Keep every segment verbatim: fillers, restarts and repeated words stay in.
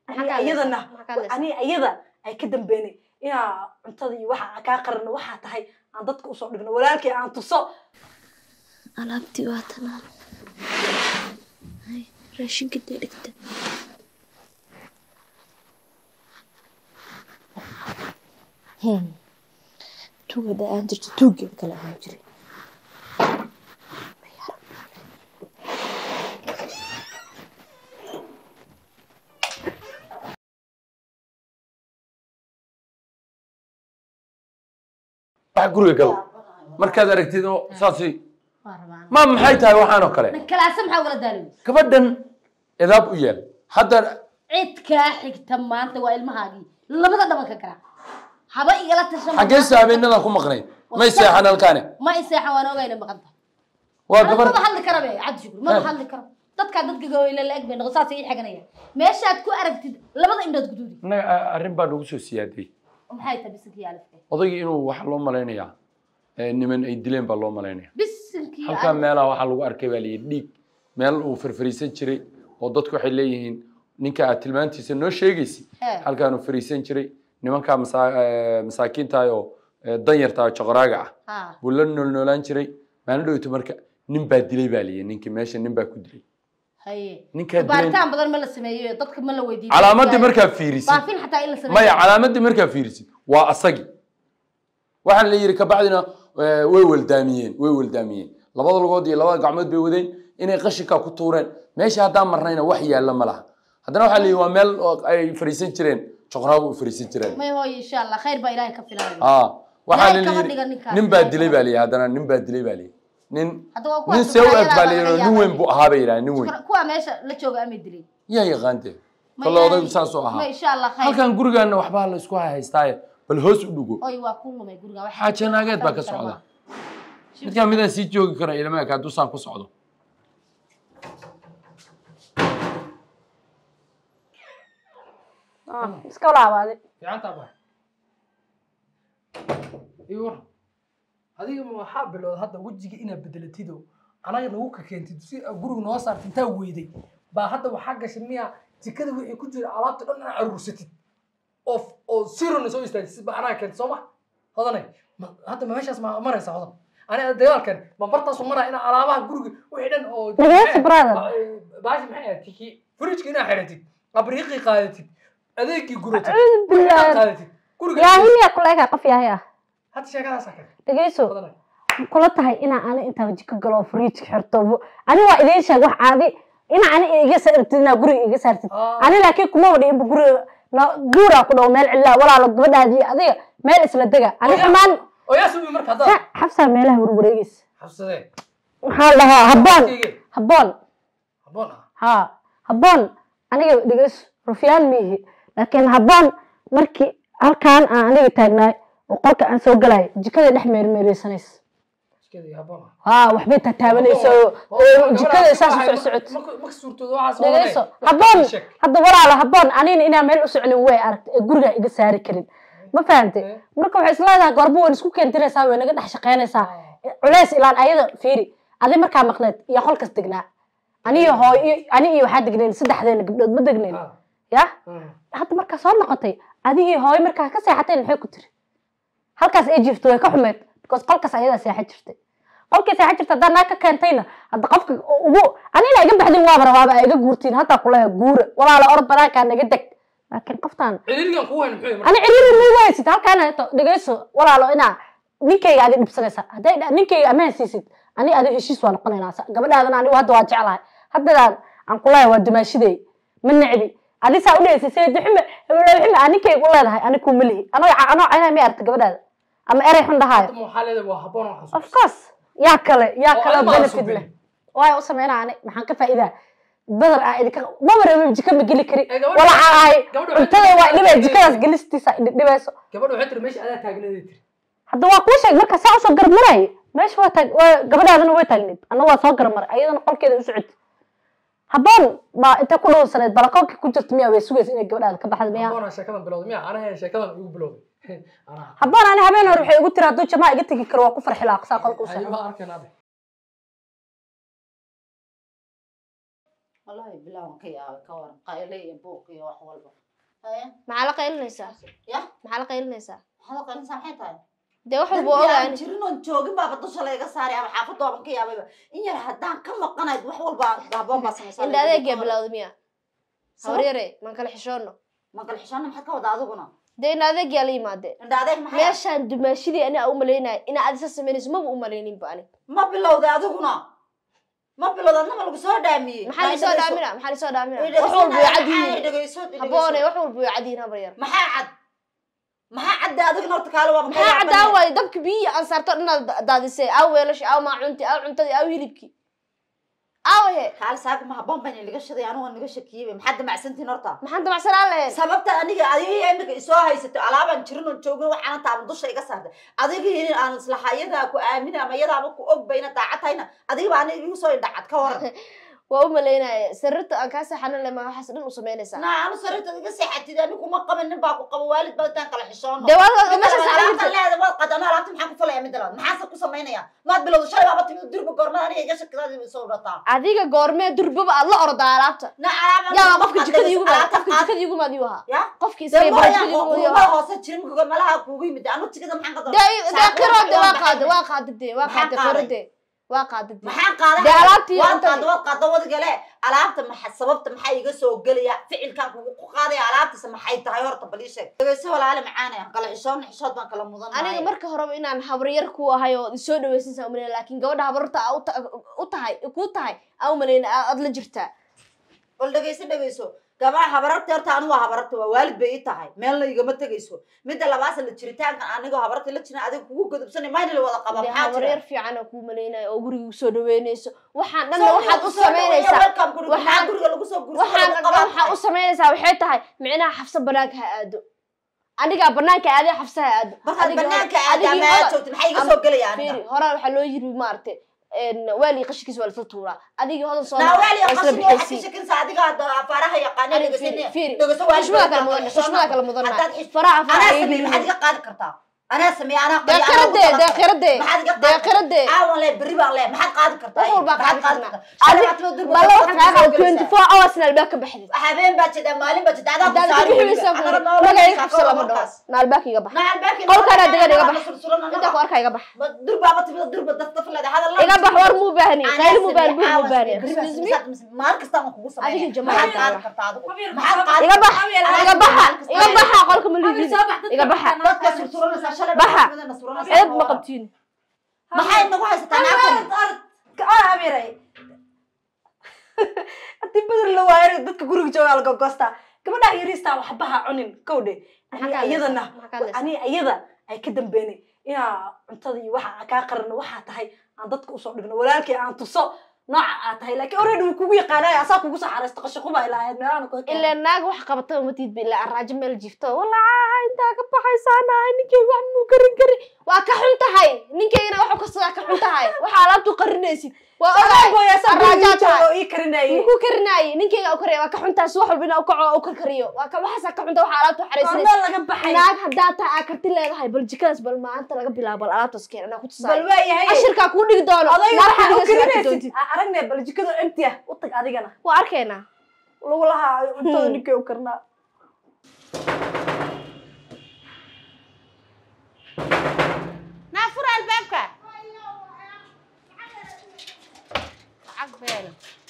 أنا أيضا أنا أيضا أي كده بيني يا أنتظر واحد كاقرن واحد هاي عن ضدك أصلا ولكن عن تصو أنا أبدي واتنا هاي راشين كده لكده هم توجه ده أنت توجه كلام مجري guriga gal markaad aragtido saasi ma maxay tahay waxaan oo kale kala samxa wala daalin gabadhan edaab u yeel hadda cid ka xigta maanta waa ilmahaagi labada dhaban ka kala haba igala tashan xagee saabeenada ku maqnay ma seexan halkaane ma seexan waan ogaynaa maqanta waa gabar ma hadli karo bay cad shukur ma hadli karo dadka dadka gooyay la eg bay noqosaas ay xaganaya meeshaad ku aragtid labada indhood guduudi arrin baa ugu soo siyaaday maxay tahay bisinki yaalifay odayga inuu wax loo maleynaya ee niman ay dileen baa loo maleynaya bisinki halka meelaha waxa lagu arkay baa leeyahay dhiig meel uu firfiriisan jiray oo dadku waxay leeyihiin ninka aad tilmaantiisa noo sheegaysi halkaan uu firiisan jiray nimanka masaakiinta oo danyarta joqoraaga ah buu la nool noolaan jiray maalin dhowto marka nin baa dilay baa leeyahay ninka meesha nin baa ku dilay haye ninka baaritaan badan ma la sameeyo dadka ma la weydiiyay calaamadii marka fiirisid baafin xataa in la sameeyo maya calaamadii marka fiirisid waa asagi waxaan la yiri ka bacdina way waldaamiyeen way waldaamiyeen labada lugood iyo labada gacmood bay wadeen inay qashinka ku tuureen meesha hadaan marnayna wax yaala ma laha hadana waxa la yiri waa meel ay fariisan jireen joqoraagu fariisan jireen may hooy insha Allah khayr ba ilaahay ka filayo ah waxa la yiri nin baa dilay baa leeyahay hadana nin baa dilay baa leeyahay nin nin soo aqbalay nin weyn buu ahaa bay yiraahdeen nin weyn kuwa meesha la jooga ama dilay yaa yaqaante kolooday saas oo ahaa ma insha Allah khayr halkan gurigaana waxba la isku haystay bal hoos u dhugo oy waa ku lumay guriga waxa xaajanaagad baa ka socda midka midaan sii joogi kara ilmaha ka dusaan ku socdo ah iska laabaday fiicanta baa iyo adiga ma waxa bilood hadda wajiga ina bedelatido anaga nagu ka keentid si guriga noo saartay inta weeday baa hadda waxa gashay miya jikada wixii ku jira alaabta dhan aan aruursatid of oo sirona soo istaagtay baa anaga keentay Soomaa hodanay hadda ma meeshaas ma maraysa hodan أنا دجالكن ما برتاس ومرة أنا على بعض جروج وحدن أو نجاس برادر باش محيا تيجي فريج كنا حيرتي أبريقي قادتي أذيك جروج قادتي يا هي كلها قفيا هي هذا شيء كذا سكر دقيسو كلها هاي أنا أنا أنت وجهك جلو فريج حرطه أنا وإذا شيء واحد عادي أنا أنا إيجا سرتنا جروج إيجا سرت أنا لكن كم ودي بجروج لا جورا كله مال إلا ولا لقبل هذه هذه مال إسلا دقة أنا كمان ويا سوي مرة هذا حفصة ماله وروريس حفصة ده حالها هبون هبون هبون ها هبون أنا دقيس رفيان ميه لكن هبون مركي هل كان أنا تاجنا وقلت أن سوق جلاي جكده نحمر مريسانيس جكده هبون ها وحبيت تتابعني سو جكده أساس سعود مكسور تدوع دقيس هبون هذا ورا على هبون أنا إنا مال أسعل وين أرد جرجا يجساري كريم ما فهمتي مركب حسلada qarbo isku keentiraysaa way naga dhax shaqeynaysaa culays ilaan ayada fiiri adii markaa maqleed iyo qolkas degnaa aniyo hooyo ani iyo waxa degneen saddexdeena gabdhood ma degneen ya hadda markaa soo noqotay adii iyo hooyo markaa ka seexateen maxay ku tiri halkaas ay jiifto way ka xumeed because qolkas ayada seexad jirtay qolkii seexad jirtay hadda ka keentayna hadda qofka ugu anina iga baxdin waa barawaaba iga guurtiin hadda kula guura walaalo orod banaanka naga deg لكن قفتان عريري كوين أنا عريري مو وايد هالك أنا دقيسو ولا لو أنا نيكي قاعد نبصريسا هذا نيكي أمان سيسيد أنا هذا إشي سوى نقول ناسا قبل هذا أنا واحد واجع لها هذا الآن عن كلها ود ماشي دي من نعبي أنا سأقول سيسيد دحمة ولا دحمة أنا كي يقول لها أنا كملي أنا أنا أنا ميرت قبل هذا أما أريح عند هاي محل هذا وحبون وحصل أفكاس يا كلا يا كلا بنفيد له واي أصلا أنا أنا محن كفائدة بدر عادي ما مرة بيجيك مجلي كري ولا عاي أنت واحد لما يجيك ناس جلستي سا لباسه قبل وحتر مش أنا تاجنا ديتر هذا واقوش أقول كساعة صقر مراي مش هو تاج قبل هذا نوي تاجند أنا هو صقر مر أيضا نقول كذا وسعد هبون ما أنت كله سنة بركوك كنت تمية ويسوي سنة قبل هذا كبح مية هبون شكلهم بلود مية أنا هي شكلهم يقول بلود هبون أنا هبين أروح يقول ترى دوتش ما قلت لك كروا كفر حلاق ساق القصة أيوة أركن هذا والله بالله كيا كور قايلي بوقي wax walba haya maxaa la qaylinaysaa ya maxaa la qaylinaysaa hada qalin saxaytaa de wax walba ogaan jirno joogin baba dusha laga saaray ama xaafadooban ka yaabay in yar hadaan ka maqanayd wax walba gaabon ba samaysaa inda adeeg bilowday miya hawreere man kala xishoono man kala xishoono maxaa ka wada aduguna de in adeeg yaa la yimaade inda adeeg maxaa meeshaan dumaashidii ana u maleynay in aad isa sameynayso ma u maleynin ba ani ma bilowday aduguna ma bilowday adna lagu soo dhaamiyay maxaa la soo dhaamina maxaa la soo dhaamina wax walba way cadiin haboone wax walba way cadiin habar yar maxaa cad maxaa cad adigna horta kaala waa maxaa cad way dabka biyo aan saarto dhinaad daadisay aw weelash aw ma cunti aw cuntadii aw hilibki aw he kaal saag ma habon baan laga shaday anigu naga shakiyay maxaa damacsantiin horta maxaa damacsanaa lahayn sababta aniga adiga imika isoo haysato alaaban jirin oo joogin waxaan taaban dusha iga saartay adiga in aan islahaayada ku aamin ama yada ku og bayna daacatayna adiga baan igu soo dhacad ka waran waa u maleynaa sirrta aan ka saxanan lama waxaas dhan u sameynaysaa na anu sirrta iga saxatid anigu kuma qaban nin baa ku qabo waalid baa tan kala xishoono de waa ma saxanan leedahay waa qadana laabta maxaa ku falaya midalaad maxaa ku sameynaya ma bilowdo shalay baba timid durba goorma aniga iga shakadaadi soo rataa adiga goormee durbaba aad la ordaa alaabta na alaabta yaa qofka jikada igu ma qofka jikada igu ma diiwaha ya qofka isay barashada igu ma yaha hoose jirin goor malaha kuugu yimid anu jikada maxaan ka doonaa de de qirode waa qaade waa qaade waa qaade qirode waa qaadid maxaan qaaday de alaabtii waa qaado waa qaado wad gale alaabta maxaa sababta maxaa iga soo galaya ficilkan ku qaaday alaabta maxay tahay horta baliisha dagayso walaal macaanay kala xishoon xishood baan kala mudan aniga marka hore inaan habaryar ku ahay oo soo dhaweysan umaleyn laakiin gabadha habarta u tahay ku tahay aan umaleyn aad la jirtaa wal dagayso dagayso gabadha habarta horta anu waa habarta waa waalid bay tahay meel la igama tagayso mid labaas la jiritaanka aniga habarta la jirna adiga kugu godobsanay ma la wada qaba maxaa habaryar fiican oo ku maleynay oo guriga soo dhaweynayso waxaan dhan waxaad u sameynaysaa waxaan guriga lagu soo gurso waxaan waxa u sameynaysaa waxay tahay micnaha xafsa banaanka ha aado aniga banaanka aade xafsa ha aado adiga banaanka aade ma joogto maxay iga soo galayaan fiiri hore waxa loo yiri maartay ان والي قشكيس ولا فطوره اديق هذا صوت لا والي قشكيس واحد شكل صادق فارها يقانا دغسني دغسو مش ما كان مدن مش ما كان مدن فراعه فراعه انا حد قاد كرتا انا سمي انا قال دقرده دقرده دقرده اه والله بري بالله ما حد قاد كرتا هو با قاد كرتا والله waxaan qaaday twenty four hours na albaabka baxday habeen baa jida maalin baa jida adaa ku saaray magay xabsa lama dhaw na albaabka iga bax qolkana diga iga bax inta ku arkay iga bax durba ma timid durba dadka falada hada la iga bax war mu baahni qayl mu baan mu baahni maar kasta ma kugu sameeyay adiga jamaa qaad karta maxaa qaad iga bax iga bax iga bax qolka ma liidin iga bax dadka sursuranaysa shalay baxa عيب ما قبتيني ما حد نقول هسه أنا أنا أميري أنت بدر لو عارف بدك جورك جوا على كوستا كمان ده يريستا وحبها عنين كودي أنا أيضا أنا أيضا أي كدم بيني يا أنتظري واحد كاقرن واحد هاي عن ضدك أصول ولكن عن تصو نوع هاي لكن أريد وكوي قناة أساق وقص على استقشقوا بها إلى هاد ملان كوي إلا الناق وح قبضته ومتيد بالله الراجل مال جفته والله أنت كبا حيسانا نيكي وح مو كرين كرين وكحنت هاي نيكي أنا وح قصة كحنت هاي وحالات تقرنيسي وأنا يا سبراجات أو كرناي مو كرناي نيكي أو كريه وكحنت سوح بنا أو كع أو كريو وكوحسا كحنت وحالات حريسي أنا لقى بحي ناق هداتا أكرت لي هاي بالجكاس بل ما أنت لقى بلا بل أنا تسكين أنا كنت صاير بل ويا هاي الشركة كوني دونو ما كرناي أرجع بالجكاس أنت يا وطق أدينا وأركينا لو لها أنت نيكي وكرنا نافور البابك عقبال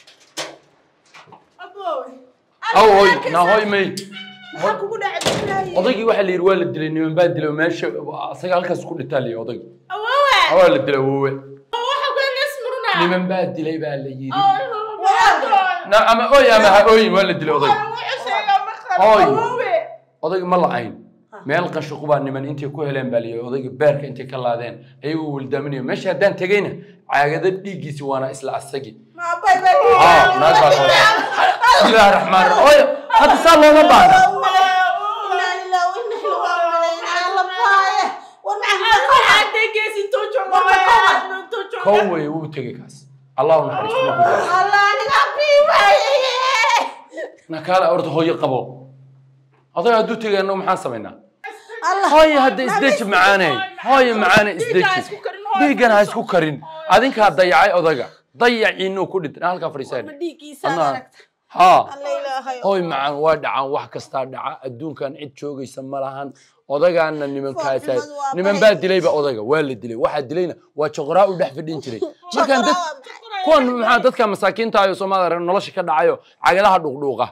أبوي أو هاي نا هاي مي أضيقي واحد اللي يروي للدليل من بعد دليل ماشي أصير هالكاس كل التالي أضيقي أوه أول الدليل هو أوه حقول نسمرنا من بعد دليل بقى اللي يجي نعم أوي أما أوي ولا الدليل أضيقي أوي أضيقي ما عين ما يلقى شقوبان من أنت كوه لين بالي أضيقي بارك أنت كلا ذين أيوة ولدمني مش هدان تجينا عقدت ديجي سوانا إسلا السجي ما باي باي آه نازل بسم الله الرحمن الرحيم هذا صار له ما بعد كوي وبتجي كاس الله نحرس الله نقبي نكالا أرد هوي قبو هذا هدو تجي إنه محاسبنا هاي هذا إزديج معاني هاي معاني إزديج ديجان هاي سكوكرين هذين كهذا يعي أضجع ضيعينو كودت أنا هلك فريسان مديكيسا أنا دركت ها الله إلهي هوي معان وادعان wax kasta dhaca adduunkan cid joogaysa ma lahan odagaana nimankaas niman baa dilayba odaga waa la dilay waxa dilayna waa joqraa u dhex fadhin jiray markaan dad kuwan maxaa dadka masaakiinta ah Soomaaliya nolosha ka dhacayo cagalaha dhuqdhuuqa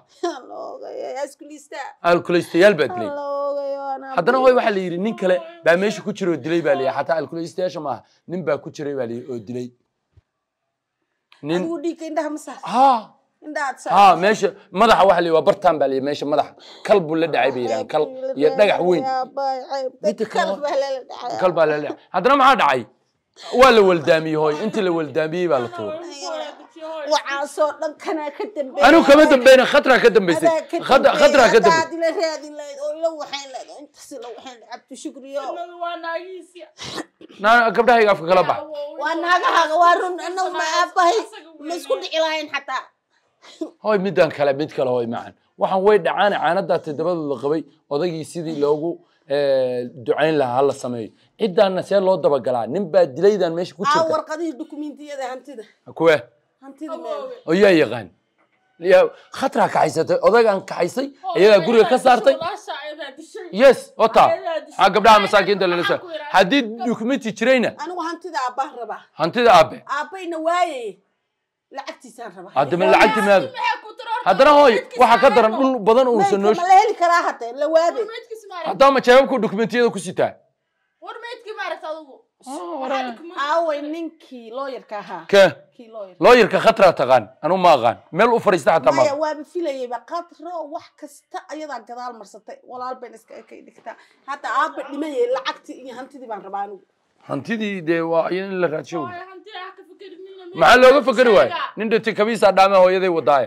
alkulistayaal baa dilay haddana way waxa la yiri nin kale baa meesha ku jiro dilay baa leeyahay hatta alkulistayaasha ma nin baa ku jiray baa leeyahay oo dilay nin uu dhiigay indhaha masax ha ها ماشي مدح واحد اللي وبرتان بالي ماشي مدح كلب ولا دعي بيران كلب يدقح وين كلب ولا دعي كلب ولا لا هذا ما دعي ولا ولدامي هوي انت اللي ولدامي بالطول وعاصو دنكنا كدب انا كمان دبينا خطره كدبيسي خطره كدب هذه لا هذه لا لو وحين لا انت لو وحين لعبت شكري وانا يسيا نا قبلها يقف كلبا وانا هذا وارن انه ما ابهي مسكون الهين حتى هاي ميدان كلا ميد كلا هاي معن waxaan way dhacaan caanada todobada la qabay odagii sidii loogu ducayn lahaa la sameeyo ciidaana see loo daba galaa nin baa dilaydan meesha ku jirta warqadii dukumeentiyada hantida kuwe hantida meel oo yaa yaqaan ya khatra ka haysatay odagan ka haysay ayaga guriga ka saartay yes ota ha gabdhaha masaakiinta la leeyahay hadii dukumeenti jirayna anigu hantida aabba raba hantida aabbe aabbayna waayay lacagtiisaan raba hadda ma lacagti maada haddana hooy waxa ka daran dhul badan oo soo noosh ma la heli karaa hadda la waabay hadda ma jeebku dokumentiyada ku sitaa war meedki maaragta adigu aaway ninkii lawyer-ka ahaa ka kii lawyer lawyer-ka khatra taqaan anu ma aqaan meel u fariista xataa ma maya waaba filayay ba qadro wax kasta ayada gadaal marsatay walaal been iska ka dhigtaa hadda aabba dhimayay lacagtii iyo hantidii baan rabaa anigu hantidii de waa in la raadsho maxaa looga fakari waay nin dhintay kabiisa dhaama hooyaday wadaay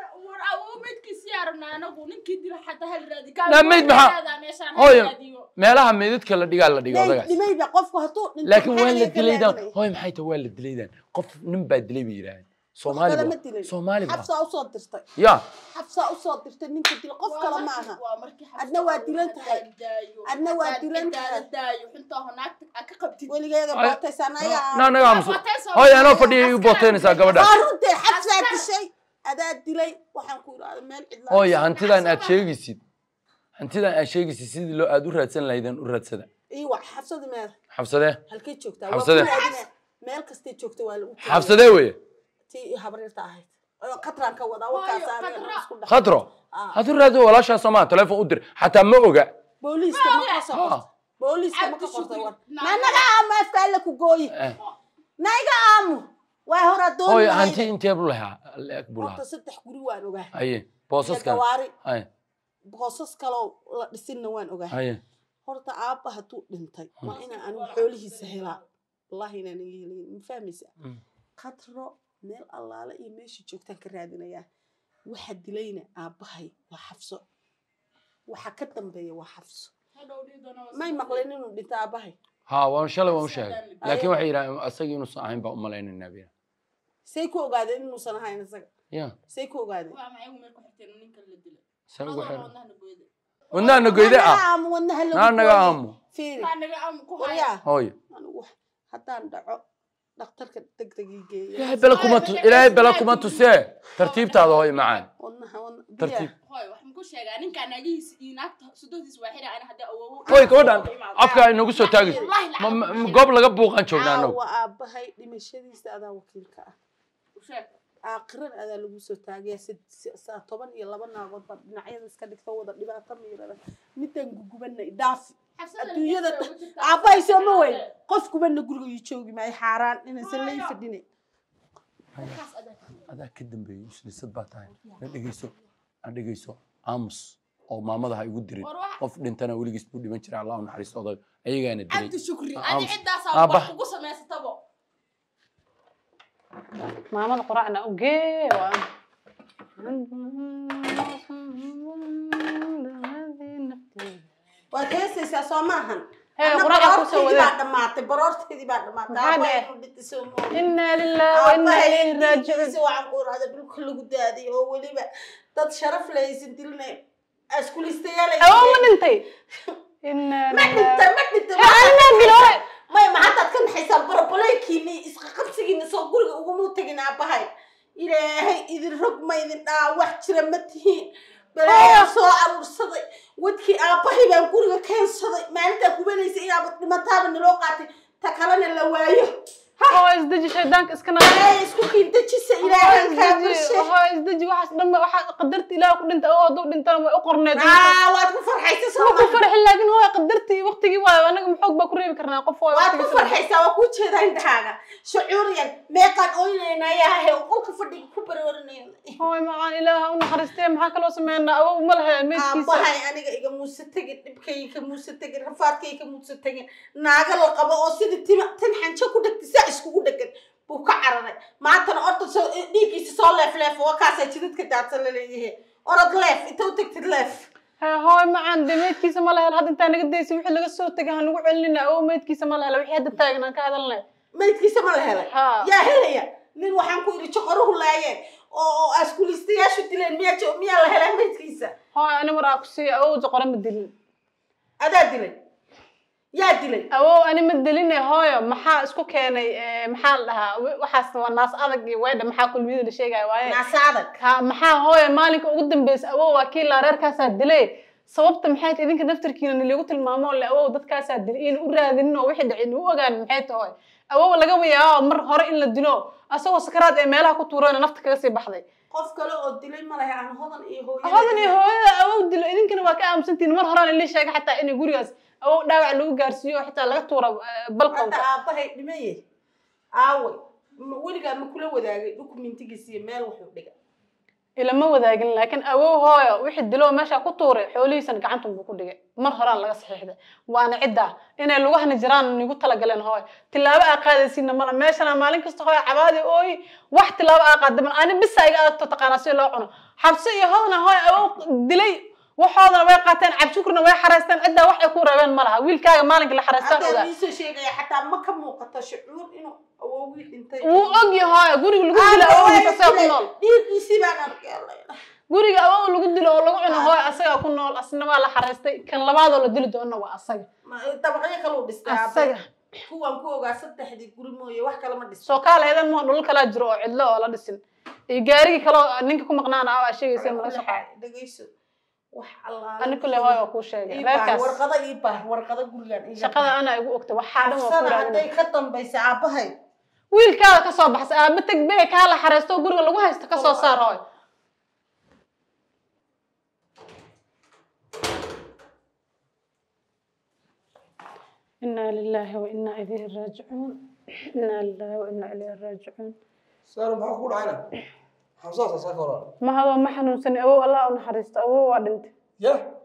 لا ميد بحا هاي مالها ميدك لا دغال لا دغال دغال دمي بقى قفكو هتو لكن وين الدليدان هاي maxay ta weel الدليدان qof nin baa dilay biiraan Soomaali Soomaali xabsa u soo dirtay ya xabsa u soo dirtay ninka dil qof kale ma aha adna waa dilan tahay adna waa dilan tahay xunta honaagta ka qabtid waligeeda bootaysan ayaa na naga amso hooy ana fadhiyo bootaysa gabadha arunta xabsa dishay adaa dilay waxaan ku iraada meel cidla hooy hantidan aad sheegaysid hantidan aad sheegaysid sidii loo aad u raadsan lahaydeen u raadsada ii wax xabsada meel xabsade halkay joogtaa xabsade meel kasta joogta waa lagu xabsade weey tii habareerta ahayd qatran ka wada wakaas aan isku dhaxay khatro hadu raado walaasha Soomaa telefoon u dir hatta ma oga booliiska ma ka soo booliiska ma ka qortay war naga ama afka la ku gooyi naga amu waa hore doon hooy hanti intee buu lahaa leek buu lahaa saddex guri waan ogaa aye boosaska aye boosas kale la dhisinna waan ogaa aye horta aabba haduu dhintay waa ina aan xoolihiisa helaa wallahi inaan leeyahay ma fahmaysa qatro meel allaala iyo meesha joogtaan ka raadinaya waxa dilayna aabbahay waa xafso waxa ka dambeeya waa xafso may maqleen inuu dhinta aabbahay ha waan shalay waan sheegay laakiin waxa yiraahdeen asagii inuu saahin baa u maleynaa biya say ku ogaadeen inuu san ahayn asaga ya say ku ogaadeen waa maxay meel ku xirteen ninka la dilay san ugu xiran wadnaha goyde ah na naga aamu fiiri naga aamu ku haya hooy anigu hadaan dhaco dhakhtarka degdegii geeyay ilaahay bala kuma tu ilaahay bala kuma tusee tartiibtaada hooy macaan wadnaha wadnaha tartiib hooy wax ku sheegaa ninka nagiis inaagta sudoodiis waa xira ana hada awow hooy gabadhan afka inagu soo taagay goob laga buuqan joognaa anagu waa aabahay dhimashadiisa adaa wakiilka ah aaqiran adaa lagu soo taagay saa toban iyo laba naagood baa dhinacyada iska dhigta wada dhibaato miirada midaan gugubanay dhaaf adduunyada aabbahay soo ma weyn qof kubana guriga ii joogi maay xaaraan inaysan lay fadhinay adaa ka dambeeyay islisad baa tahay la dhageyso aan dhageyso aamus oo maamada ha igu dirin qof dhintana weligiis buu dhiman jiray Allah u naxariisto odag ayagaana dilay abdi shukri ani cidaas aan wax ugu sameysatabo maamada quraacna u gee waa waa keesaysaa soo maahan هي قرأة كوسوة بعد ما تبررت هذي بعد ما إنا لله وإنا إليه راجعون سوى عن قول هذا بالكل قد هذه هو اللي بقى تتشرف لي سنتلنا أسكول استيالي أو من أنتي إنا ما أنت ما أنت أنا بلوي ما ما حتى كان حساب بربلايكيني إسقاقبسيني سو قرق وقومو تجين أبهاي إلهي إذا رقم إذا آه واحد رمته بلا سو أرصدي ودكي أبهاي بقول كان صدي ما أنت كوبليس إيه أبغى ما تابع نلوقاتي تكلم اللوايه هو إزدجي شيطانك إسكنا إيه إسكوكي إنتجي سإلهي كابرشة هو إزدجي واحد لما واحد قدرت إله وكل أنت أو ضد أنت أقرنت آه وأتكون فرحي سو أقول فرح لكن هو قدرتي وقتي وأنا محوق بكري بكرنا قفوا وأتكون فرحي سو أقول شيء عند حاجة شعوريا ما كان أولنا يا هي وقولك فدي كبر ورني هو معان إله ونا خرستين محاك لو سمعنا أو ملها ميت كيسة أبهاي أنا إيجا موسى بكي كموسى تجر رفعت كي كموسى تجر ناقل القبا أصيد تيم تنحن شو كودك تساعد شو كودك بوكعرنا ما تنا أرد سو ديكي سال لف لف وكاسة شدت كده اللي أرد لف أنت وتكتد لف هاي معان دميت كيسة ملها هذا أنت نقدر يسوي حل قصة تجاه نقول لنا أو ميت كيسة ملها لو حد تاجنا كهذا لنا ميت كيسة ملها يا هلا من وحنا كوري شقره لايه أو أسكوليستيا شو تلين مية شو مية لهلا ميت كيسة هاي أنا مراكسي أو زقرة مدلل أدا دلين يا دلين أو أنا مدلين هاي محا اسكو كان محل لها وحاسة والناس أذق وايد محا كل ميد الشيء جاي وايد ناس أذق ها محا هاي مالك قدام بس أو وكيل رار كاسة دلي صوبت محيط إذا كنت نفتر كينا اللي قلت الماما ولا أو ضد كاسة دلين وراد إنه واحد عينه وقال محيط هاي أو ولا قوي يا مر هراء إلا الدلو أسوأ سكرات إيميلها كتورين نفتك لسي بحذي قف كله الدلين ما له عن هذا إيه هو هذا إيه هو أو دلو إذا كنا واقع أمسنتين مر هراء اللي شايك حتى إني قرياس أو داوع لو جارسيو حتى لا تورا بلقون أنت أبهاي دمية أوي ولقى ما كله وذاك دوكمنتي جسي مال وحدك إلا ما وذاك لكن أو هاي واحد دلو ماشى كتوري حولي سنة عنتم بكل مر هراء لا صحيح ده وأنا عدة إن اللوح نجران نقول تلاقي لنا هاي تلاقي أقعد سينا مالا ماشى أنا مالك استخوي عبادي أوي واحد تلاقي أقعد من أنا بس أقعد تتقناسي لوحنا حبسي هذا هاي أو دلي وحاضر ويقاتن عب شكرنا ويحرستن عدة واحد يكون ربان ملها ويل كاغا مالك اللي حرستن هذا ليس شيء حتى ما كم وقت شعور إنه أو ويل أنت وأجي هاي قولي اللي قلت له أول تساقط نول دي يسيبنا الله قولي أول اللي قلت له والله إنه هاي أسيا كنا نول أصلا ما لا حرستي كان لبعض ولا دل دونه وأسيا ما تبغى يخلو بستعب أسيا هو أمكو قاعد تحدي قولي مويه واحد كلام دس سوكال هذا ما نقول كلا جرو عدله ولا دسن يجاري كلا نينكم مقنعنا أو شيء يصير من الشقة دقيسو وح الله أنا كل هاي أقول شيء إيبار ورقة إيبار ورقة قولي شقة أنا أقول أكتب وحادة وفورة هدي ختم بيسعب هاي ويل كذا كسر بحس بتك بيك هلا حرستو قولي لو هاي استكسر صار هاي إنا لله وإنا إليه راجعون إنا لله وإنا إليه راجعون صار ما أقول عنا حمصة سافر ما هذا ما حنوسني أبو الله ونحرست أبو وادنت يا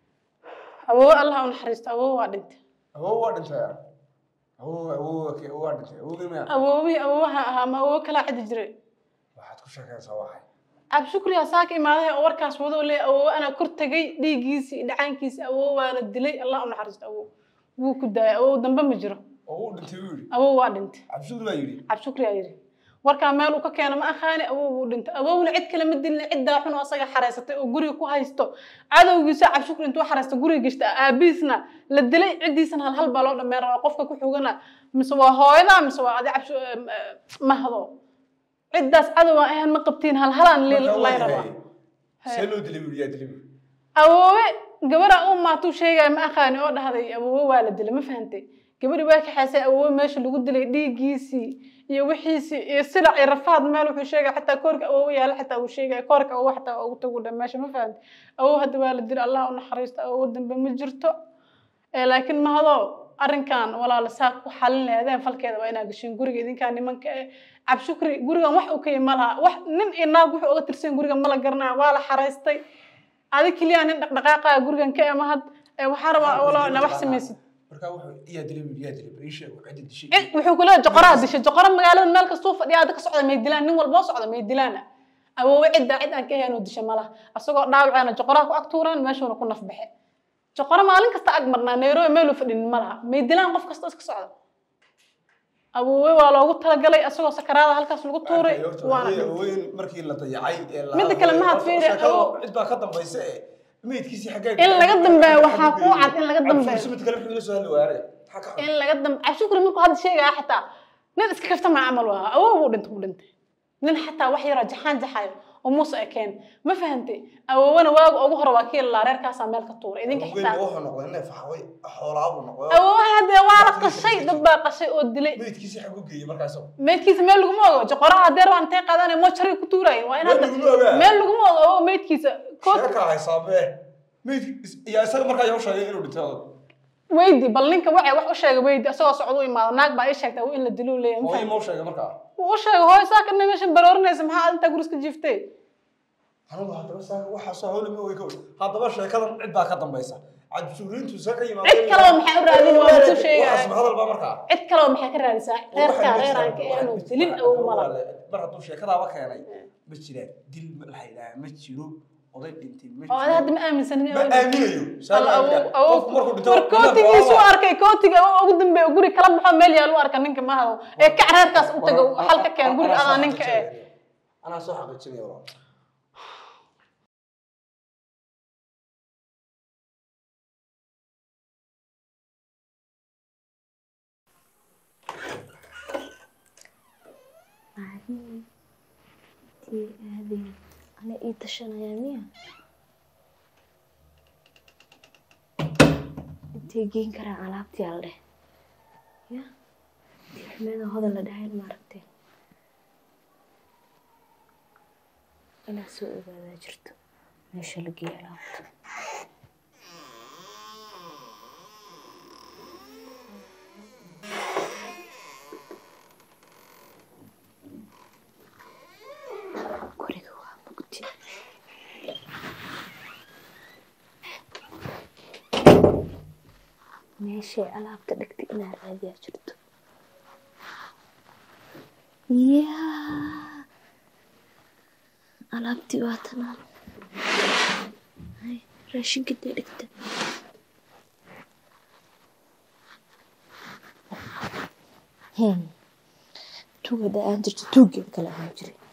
أبو الله ونحرست أبو وادنت أبو وادنت يا أبو أبو كي أبو وادنت أبو كم أبوي أبوها ما أبو كلا عد جري واحد كل شيء سواحي أب شكري يا ساكي ما هذا أوركاس وذو لي أبو أنا كرت جي دي جيسي دعان كيس أبو وانا دلي الله ونحرست أبو wuu ku daay oo dambe ma jiro oo dhintay wiil awow waa dhintay abshukri baa yiri abshukri ayaa yiri warka meel uu ka keenay ma akhani awow wuu dhintay awowna cid kale ma dilin cid xun oo asaga xareysatay oo guriga ku haysto cadowgiisa abshukri intuu xareysto guriga gishta aabiisna la dilay cidiisana hal hal baa loo dhameeray qofka ku xugana mise waa hooyada mise waa adi abshu mahdo cidaas cadow ah ma qabtiin hal halaan la yaraba selo dilay wiil yaa dilay awowe gabadha uu maatuu sheegay ma aqaani oo dhahday awowe waa la dilay ma fahantay gabadhi waa ka xasay awowe meesha lagu dilay dhiigiisii iyo wixiisii iyo silac iyo rafaad meel wuxuu sheegay xataa koorka awowe yaala xataa uu sheegay koorka oo waxta ugu tagu dhameesha ma fahantay awowe hadda waa la dilay Allah u naxariisto awowe dambe ma jirto ee laakiin ma hado arrinkan walaal saaq ku xalin leedeen falkeeda waa inaa gashin guriga idinka nimanka abshukri gurigan wax uu ka yimalaha wax nin inaag wuxuu uga tirsan guriga ma la garanaa waa la xareystay هذا كليان إن دقائق جورجان كأم هاد وحرب ولا نبح سميسي. بركة وح يدلي يدلي بريشة وعدد شيء. إيه وحكولات جقرات دش جقرات مقالة مالك الصوف يا هذاك صعد ما يدلان نو الباص صعد ما يدلانا. أو وعد عد أن كهان ودش ماله. السوق ناوي أنا جقرات وأكتوران ما شو نكون نفبح. جقرات مالك استأجمرنا نيرو ميلو في الملها ما يدلان قف كستاس صعد. أبوي ولا قلت له قال لي أسوق سكرات هالكاس اللي قلت طوري وأنا وين مركي اللي طيعي مد كلمات فيه أو عد خدم بيساء ميت كيسي حاجة إلا قدم به وحقوعة إلا قدم به شو متكلم في السؤال الوارد in laga dam ashukri markuu hadda sheegaya xataa nin iska kafta ma amal waa awow uu dhinto uu dhintay nin xataa wax yar jaxaan jaxayo oo muus ay keen ma fahantay awowna waagu ugu hor waa kii la reerkaas meel ka tuuray idinka xitaa wuxuu noqday neef xaway xoolaabu noqday awow hada waa la qashay dad baa qashay oo dilay meedkiisa xagu geeyay markaas meedkiisa meel lagu moogo joqoraha deer waan tay qaadanay mo jari ku tuuray waa in hada meel lagu moogo oo meedkiisa sheeka haysaabee meed ya isaga markaa uu sheegay inuu dhintay weydi bal ninka waxa wax u sheegay weydi asoo socdo imaado naag baa ay sheegtay in la dilo leeyahay oo imo sheegay markaa uu sheegay hooy saaka meeshan baroorinaysa maxaa inta guriska jiiftay anigu hadaba saaka waxa soo hawlay ma way ka hadaba sheekadan cid baa ka dambaysa cabsuurintu saaka yimaado cid kale maxay u raadin waa soo sheegay waxa hadal baa markaa cid kale maxay ka raadisaa reerka reeranka inuu dilin oo mala mar hadduu sheekadaaba keenay ma jiraan dil ma la haydaa ma jiro oday dhintay ma oo hadda ma aaminsanin ma aaminayo qofku markuu dhinto kootigiisu arkay kootiga oo ugu dambeeyay guri kala baxo meel yaal u arka ninka ma hado ee ka reerkaas u tago halka keen guri adaa ninka ee ana soo xaqiijinay walaal تي هذه أنا إيه تشنا يا أنتي جين كرا علابتي على يا حماده هذا اللي داير مرتين أنا سوء هذا جرت ماشي لقي علابته ماشي ألعب تدكتي إنها عادية جرت يا ألعبتي واتنا هاي راشين كده دكتة هم توجد أنت توجد كلام مجري